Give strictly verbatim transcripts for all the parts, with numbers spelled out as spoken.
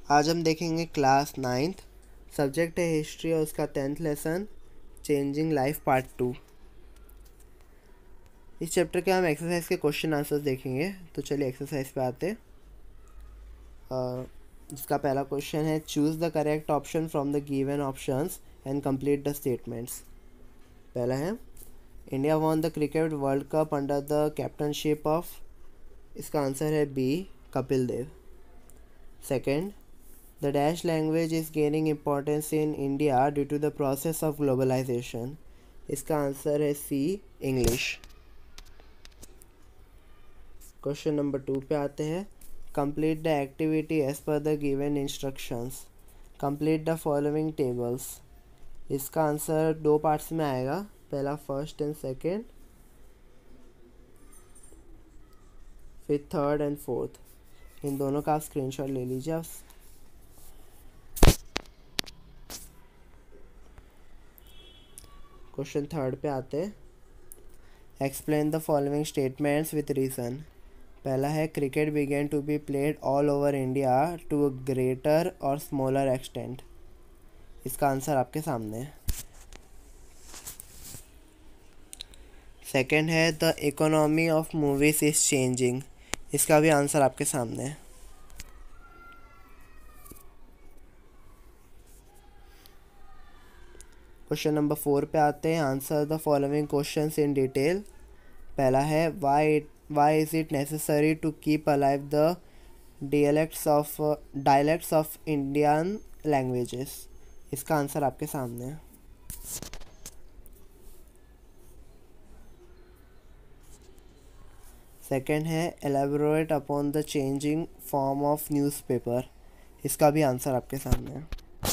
आज हम देखेंगे क्लास नाइन्थ, सब्जेक्ट है हिस्ट्री और उसका tenth lesson changing life part two. इस चैप्टर के हम एक्सरसाइज के क्वेश्चन आंसर्स देखेंगे। तो चलिए एक्सरसाइज पे आते। इसका पहला क्वेश्चन है, choose the correct option from the given options and complete the statements. पहला है, India won the cricket world cup under the captainship of. इसका आंसर है B, Kapil Dev. Second, the Dash language is gaining importance in India due to the process of globalization. इसका answer है C, English. Question number two पे आते हैं। Complete the activity as per the given instructions. Complete the following tables. इसका answer दो parts में आएगा, पहला फर्स्ट एंड सेकेंड, फिर थर्ड एंड फोर्थ। इन दोनों का आप स्क्रीनशॉट ले लीजिए। आप क्वेश्चन थर्ड पे आते हैं। Explain the following statements with reason. पहला है, cricket began to be played all over India to a greater or smaller extent. इसका आंसर आपके सामने है। सेकेंड है, the economy of movies is changing. इसका भी आंसर आपके सामने है। क्वेश्चन नंबर फोर पे आते हैं। Answer the following questions in detail. पहला है, why why is it necessary to keep alive the dialects of dialects of Indian languages. इसका आंसर आपके सामने है। सेकेंड है, elaborate upon the changing form of newspaper. इसका भी आंसर आपके सामने है।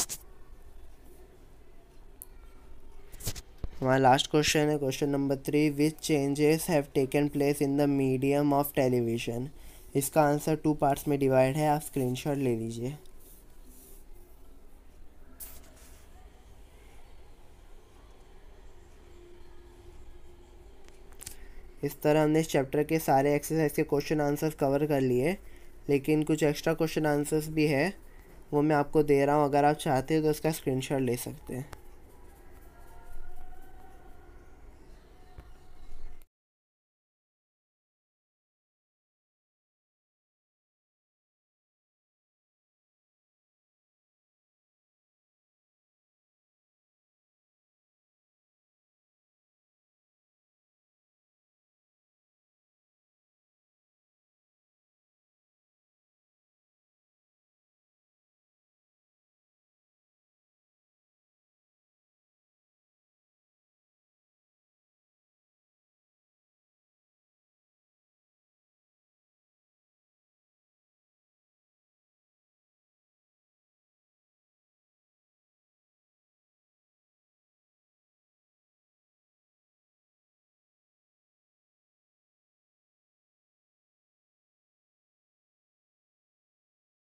हमारा लास्ट क्वेश्चन है question number three, which changes have taken place in the medium of television. इसका आंसर टू पार्ट्स में डिवाइड है, आप स्क्रीनशॉट ले लीजिए। इस तरह हमने इस चैप्टर के सारे एक्सरसाइज के क्वेश्चन आंसर्स कवर कर लिए, लेकिन कुछ एक्स्ट्रा क्वेश्चन आंसर्स भी है, वो मैं आपको दे रहा हूँ। अगर आप चाहते हैं तो उसका स्क्रीनशॉट ले सकते हैं।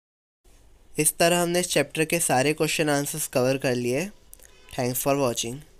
इस तरह हमने इस चैप्टर के सारे क्वेश्चन आंसर्स कवर कर लिए। Thanks for watching.